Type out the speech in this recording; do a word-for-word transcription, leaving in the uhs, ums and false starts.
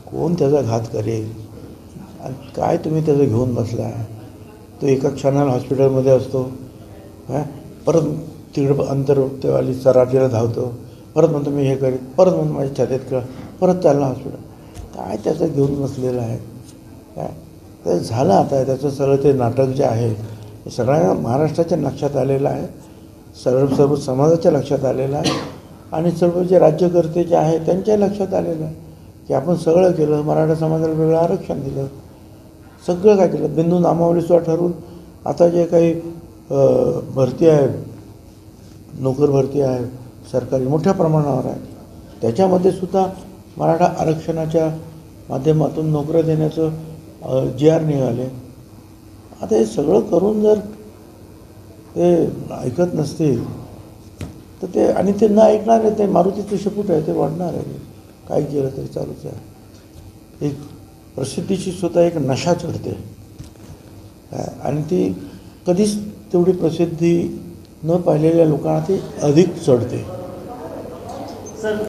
कोण त्याचा घात करेल आणि काय तुम्ही त्याचं घेऊन बसला. तो एका क्षणाला हॉस्पिटलमध्ये असतो, हां परत तिकडं अंतर्वाली सराटीला धावतो, परत म्हणतो मी हे करेन, परत म्हणतो माझ्या छातीत कळ, परत चालला हॉस्पिटल. काय त्याचं घेऊन बसलेलं आहे काय. तर झालं आता त्याचं सगळं ते नाटक जे आहे हे सगळ्या महाराष्ट्राच्या लक्षात आलेलं आहे, सर्व सर्व समाजाच्या लक्षात आलेलं आहे आणि सर्व जे राज्यकर्ते जे आहे त्यांच्या लक्षात आलेलं आहे की आपण सगळं केलं. मराठा समाजाला वेगळं आरक्षण दिलं, सगळं काय केलं. बिंदू नामावलीसुद्धा ठरवून आता जे काही भरती आहे, नोकर भरती आहे सरकारी मोठ्या प्रमाणावर आहे, त्याच्यामध्ये सुद्धा मराठा आरक्षणाच्या माध्यमातून नोकऱ्या देण्याचं जी आर निघाले. आता हे सगळं करून जर ते ऐकत नसतील तर ते आणि ते न ऐकणार आहे ते मारुतीचं शेपूट आहे, ते वाढणार आहे. काय केलं तरी चालूच आहे. एक प्रसिद्धीची स्वतः एक नशा चढते आणि ती कधीच तेवढी प्रसिद्धी न पाहिलेल्या लोकांना ती अधिक चढते.